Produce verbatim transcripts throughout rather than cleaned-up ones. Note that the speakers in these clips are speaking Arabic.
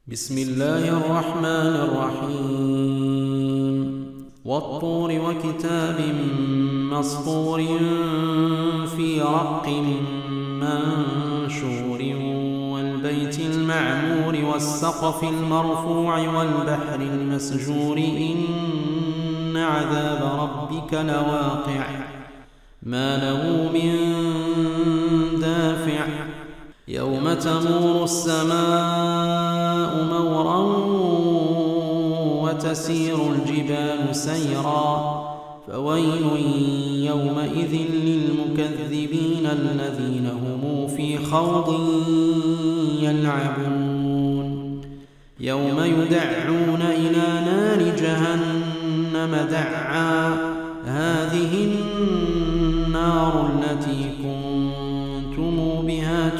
بسم الله الرحمن الرحيم والطور وكتاب مسطور في رق منشور والبيت المعمور والسقف المرفوع والبحر المسجور إن عذاب ربك لواقع ما له من دافع يوم تمور السماء مورا وتسير الجبال سيرا فويل يومئذ للمكذبين الذين هم في خوض يلعبون يوم يدعون إلى نار جهنم دعا هذه النار التي كنتم بها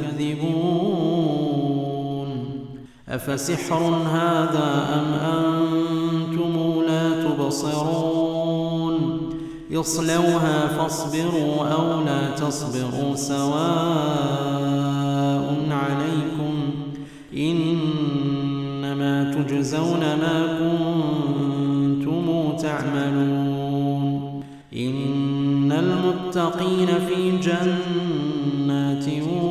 تكذبون أفسحر هذا أم أنتم لا تبصرون يصلوها فاصبروا أو لا تصبروا سواء عليكم إنما تجزون ما كنتم تعملون إن المتقين في جنات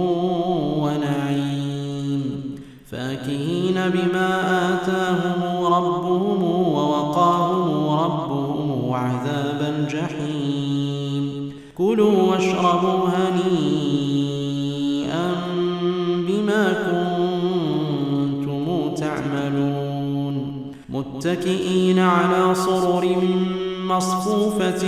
ونعيم فاكهين بما آتاهم ربهم ووقاهم ربهم عذاب الجحيم كلوا واشربوا هنيئا بما كنتم تعملون متكئين على سرر مصفوفة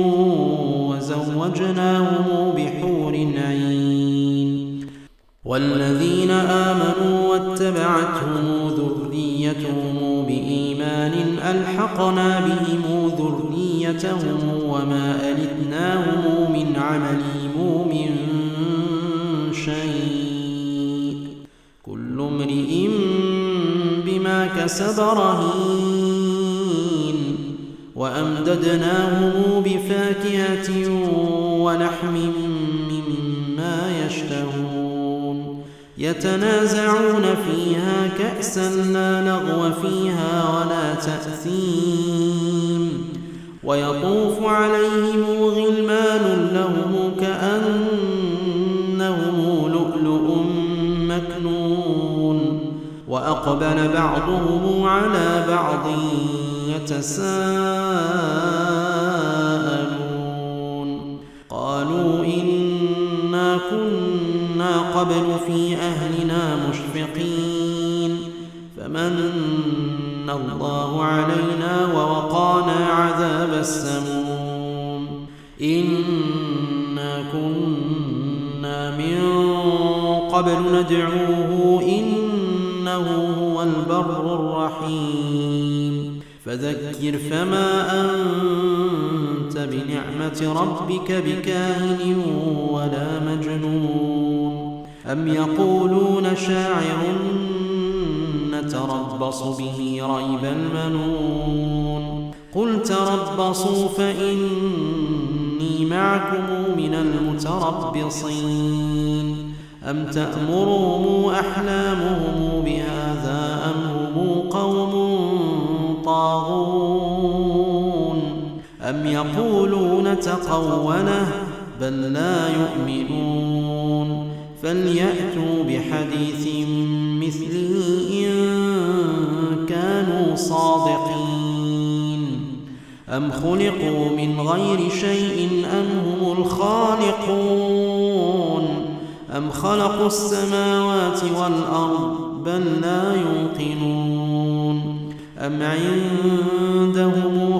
وزوجناهم بحور عين والذين آمنوا واتبعتهم ذريتهم بإيمان ألحقنا بهم ذريتهم وما ألتناهم من عملهم من شيء كل امرئ بما كسب رهين وأمددناهم بفاكهة ولحم مما يشتهون يتنازعون فيها كأسا لا لغو فيها ولا تأثيم ويطوف عليهم غلمان لهم كأنهم لؤلؤ مكنون وأقبل بعضهم على بعض يتساءلون قالوا إنا كنا قبل في أهلنا مشفقين فمن الله علينا ووقانا عذاب السموم إنا كنا من قبل ندعوه إنه هو البر الرحيم فذكر فما أنت بنعمة ربك بكاهن ولا مجنون أم يقولون شاعر نتربص به ريب المنون قل تربصوا فإني معكم من المتربصين أم تأمرهم أحلامهم بهذا أم هم قوم طاغون أم يقولون تقوله بل لا يؤمنون فليأتوا بحديث مثله إن كانوا صادقين أم خلقوا من غير شيء أم هم الخالقون أم خلقوا السماوات والأرض بل لا يوقنون أم عندهم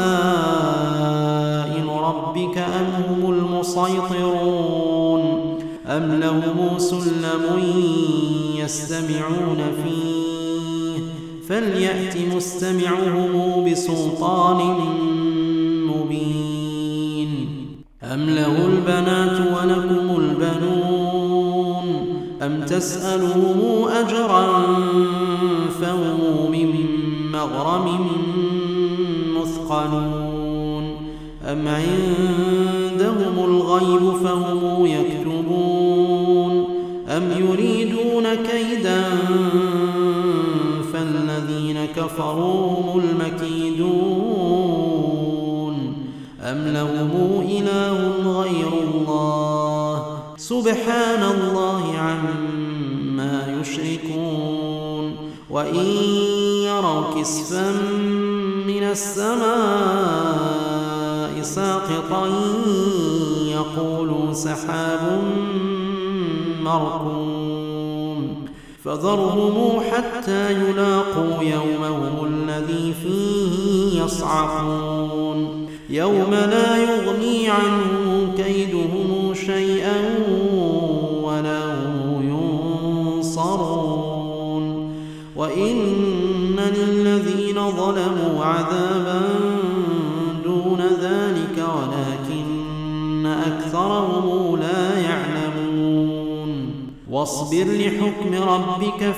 خزائن ربك أم هم المسيطرون أم لهم سلم يستمعون فيه فليأت مستمعهم بسلطان مبين أم له البنات ولكم البنون أم تسألهم أجرا فهم من مغرم مثقلون أم عندهم الغيب فهم يكتبون أم يريدون كيدا كفروا هم المكيدون أم لهم إله غير الله سبحان الله عما يشركون وإن يروا كسفا من السماء ساقطا يقولوا سحاب مركوم فذرهم حتى يلاقوا يومهم الذي فيه يصعقون يوم لا يغني عنهم كيدهم شيئا ولا هم ينصرون وإن للذين ظلموا عذابا دون ذلك ولكن أكثرهم لا يعلمون واصبر لحكم ربك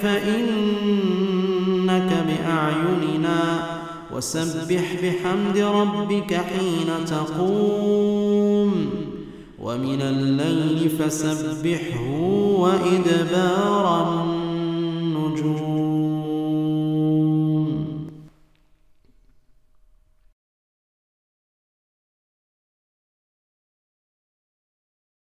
فإنك بأعيننا وسبح بحمد ربك حين تقوم ومن الليل فسبحه وإدبار